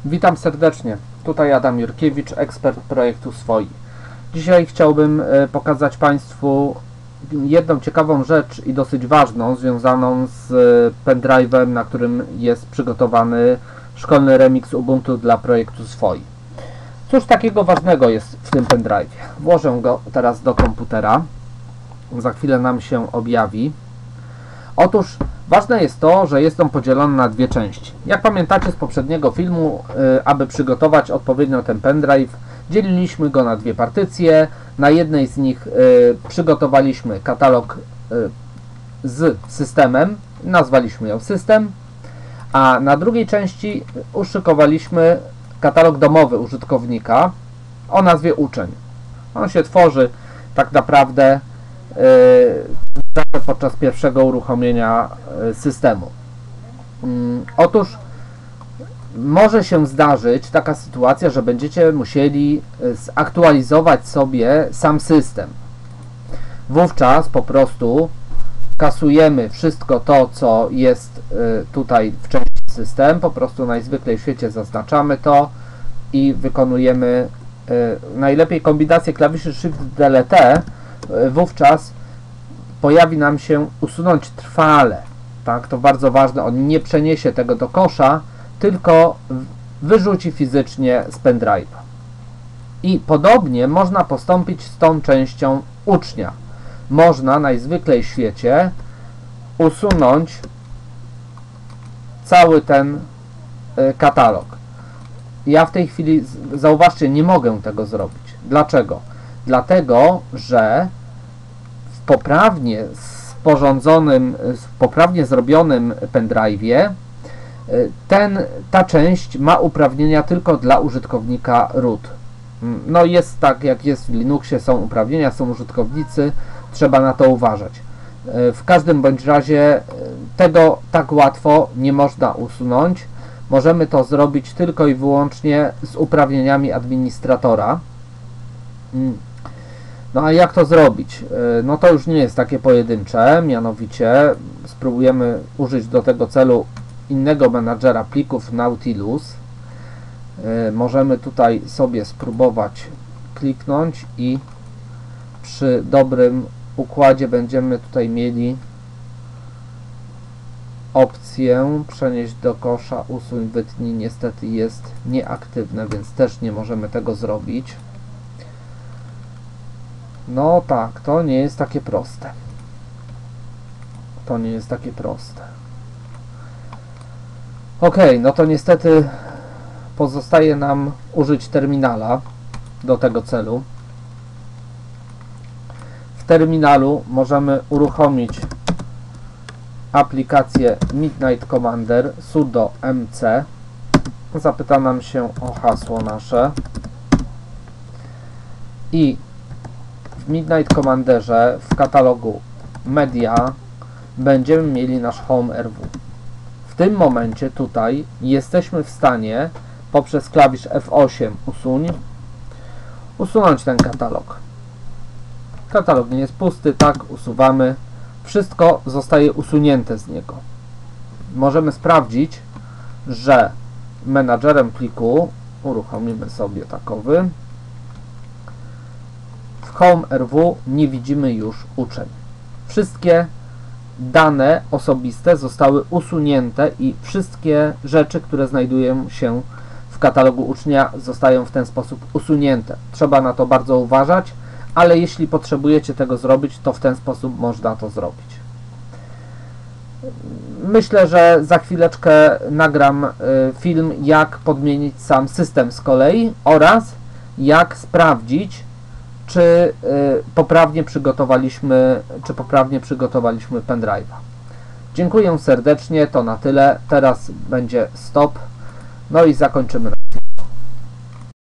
Witam serdecznie, tutaj Adam Jurkiewicz, ekspert projektu SWOI. Dzisiaj chciałbym pokazać Państwu jedną ciekawą rzecz i dosyć ważną, związaną z pendrive'em, na którym jest przygotowany szkolny remix Ubuntu dla projektu SWOI. Cóż takiego ważnego jest w tym pendrive'ie? Włożę go teraz do komputera, za chwilę nam się objawi. Otóż ważne jest to, że jest on podzielony na dwie części. Jak pamiętacie z poprzedniego filmu, aby przygotować odpowiednio ten pendrive, dzieliliśmy go na dwie partycje. Na jednej z nich przygotowaliśmy katalog z systemem, nazwaliśmy ją system, a na drugiej części uszykowaliśmy katalog domowy użytkownika o nazwie uczeń. On się tworzy tak naprawdę podczas pierwszego uruchomienia systemu. Otóż może się zdarzyć taka sytuacja, że będziecie musieli zaktualizować sobie sam system. Wówczas po prostu kasujemy wszystko to, co jest tutaj w części system, po prostu najzwyklej w świecie zaznaczamy to i wykonujemy najlepiej kombinację klawiszy Shift-Delete. Wówczas pojawi nam się usunąć trwale. Tak, to bardzo ważne. On nie przeniesie tego do kosza, tylko wyrzuci fizycznie z pendrive'a. I podobnie można postąpić z tą częścią ucznia. Można najzwyklej w świecie usunąć cały ten katalog. Ja w tej chwili, zauważcie, nie mogę tego zrobić. Dlaczego? Dlatego, że w poprawnie sporządzonym, w poprawnie zrobionym pendrive'ie ta część ma uprawnienia tylko dla użytkownika root. No jest tak, jak jest w Linuxie, są uprawnienia, są użytkownicy, trzeba na to uważać. W każdym bądź razie tego tak łatwo nie można usunąć. Możemy to zrobić tylko i wyłącznie z uprawnieniami administratora. No a jak to zrobić? No to już nie jest takie pojedyncze, mianowicie spróbujemy użyć do tego celu innego menadżera plików Nautilus. Możemy tutaj sobie spróbować kliknąć i przy dobrym układzie będziemy tutaj mieli opcję przenieść do kosza, usuń, wytnij. Niestety jest nieaktywne, więc też nie możemy tego zrobić. No tak, to nie jest takie proste. To nie jest takie proste. Ok, no to niestety pozostaje nam użyć terminala do tego celu. W terminalu możemy uruchomić aplikację Midnight Commander sudo mc. Zapyta nam się o hasło nasze i w Midnight Commanderze w katalogu media będziemy mieli nasz home.rw. W tym momencie tutaj jesteśmy w stanie poprzez klawisz F8 usunąć ten katalog. Katalog nie jest pusty, tak, usuwamy. Wszystko zostaje usunięte z niego. Możemy sprawdzić, że menadżerem pliku uruchomimy sobie takowy. W home.rw nie widzimy już uczeń. Wszystkie dane osobiste zostały usunięte i wszystkie rzeczy, które znajdują się w katalogu ucznia, zostają w ten sposób usunięte. Trzeba na to bardzo uważać, ale jeśli potrzebujecie tego zrobić, to w ten sposób można to zrobić. Myślę, że za chwileczkę nagram film, jak podmienić sam system z kolei oraz jak sprawdzić, czy poprawnie przygotowaliśmy pendrive'a. Dziękuję serdecznie, to na tyle. Teraz będzie stop. No i zakończymy.